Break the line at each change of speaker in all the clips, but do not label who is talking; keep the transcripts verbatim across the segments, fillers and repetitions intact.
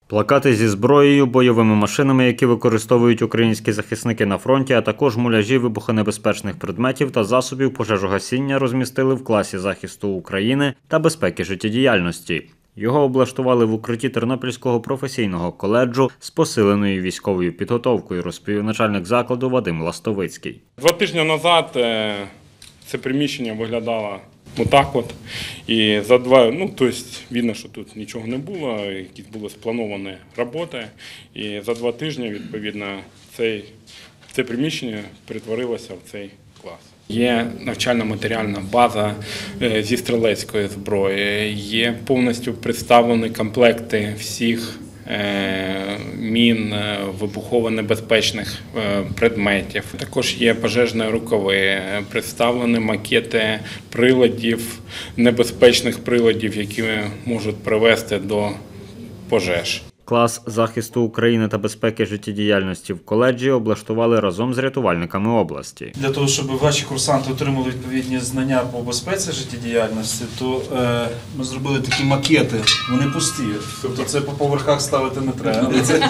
Плакати зі зброєю, бойовими машинами, які використовують українські захисники на фронті, а також муляжі вибухонебезпечних предметів та засобів пожежогасіння розмістили в класі захисту України та безпеки життєдіяльності. Його облаштували в укритті Тернопільського професійного коледжу з посиленою військовою підготовкою, розповів начальник закладу Вадим Ластовицький.
Два тижні назад це приміщення виглядало отак от. І за два, ну, тобто, видно, що тут нічого не було, якісь були сплановані роботи. І за два тижні, відповідно, цей, це приміщення перетворилося в цей клас. Є навчально-матеріальна база зі стрілецької зброї, є повністю представлені комплекти всіх мін, вибухово-небезпечних предметів. Також є пожежні рукави, представлені макети приладів, небезпечних приладів, які можуть привести до пожеж.
Клас захисту України та безпеки життєдіяльності в коледжі облаштували разом з рятувальниками області.
Для того, щоб ваші курсанти отримали відповідні знання по безпеці життєдіяльності, то е, ми зробили такі макети, вони пусті, тобто це по поверхах ставити не треба.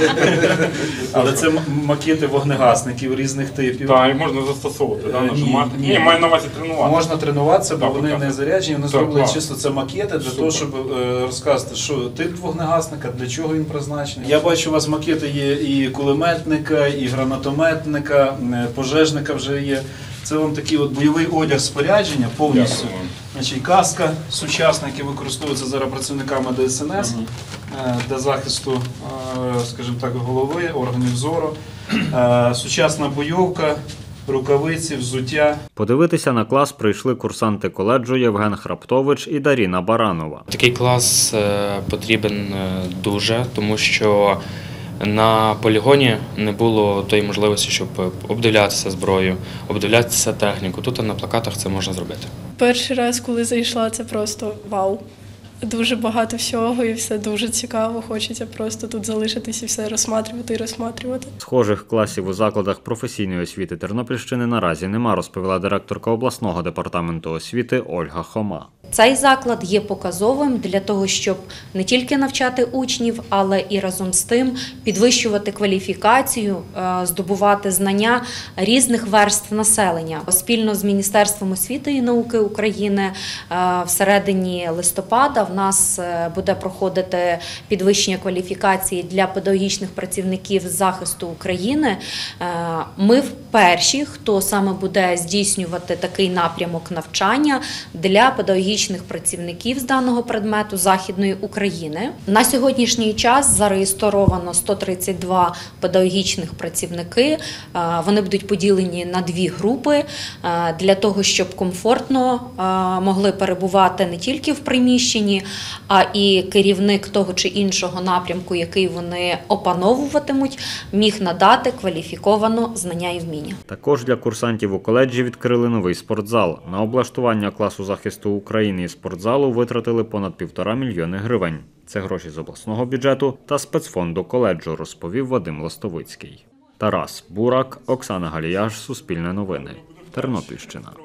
Але це макети вогнегасників різних типів.
Так, і можна застосовувати, да, нажимати. Ні, ні, маю на увазі тренуватися.
Можна тренуватися, бо вони не заряджені, вони зроблені чисто це макети для того, щоб е, розказати, що тип вогнегасника, для чого він призначений. Я бачу, у вас макети є і кулеметника, і гранатометника, пожежника вже є. Це вам такий от бойовий одяг спорядження повністю. Значить, каска сучасна, яка використовується зараз працівниками Де Ес Ен Ес для захисту, скажімо так, голови, органів зору. Сучасна бойовка, рукавиці, взуття.
Подивитися на клас прийшли курсанти коледжу Євген Храптович і Даріна Баранова.
Такий клас потрібен дуже, тому що на полігоні не було тої можливості, щоб обдивлятися зброю, обдивлятися техніку. Тут на плакатах це можна зробити.
Перший раз, коли зайшла, це просто вау. Дуже багато всього і все дуже цікаво. Хочеться просто тут залишитись і все розсматривати і розсматривати.
Схожих класів у закладах професійної освіти Тернопільщини наразі нема, розповіла директорка обласного департаменту освіти Ольга Хома.
Цей заклад є показовим для того, щоб не тільки навчати учнів, але і разом з тим підвищувати кваліфікацію, здобувати знання різних верств населення. Спільно з Міністерством освіти і науки України всередині листопада в нас буде проходити підвищення кваліфікації для педагогічних працівників з захисту України. Ми перші, хто саме буде здійснювати такий напрямок навчання для педагогічних працівників з даного предмету Західної України. На сьогоднішній час зареєстровано сто тридцять два педагогічних працівники. Вони будуть поділені на дві групи для того, щоб комфортно могли перебувати не тільки в приміщенні, а і керівник того чи іншого напрямку, який вони опановуватимуть, міг надати кваліфіковано знання і вміння.
Також для курсантів у коледжі відкрили новий спортзал. На облаштування класу захисту України і спортзалу витратили понад півтора мільйони гривень. Це гроші з обласного бюджету та спецфонду коледжу, розповів Вадим Ластовицький. Тарас Бурак, Оксана Галіяш, Суспільне новини, Тернопільщина.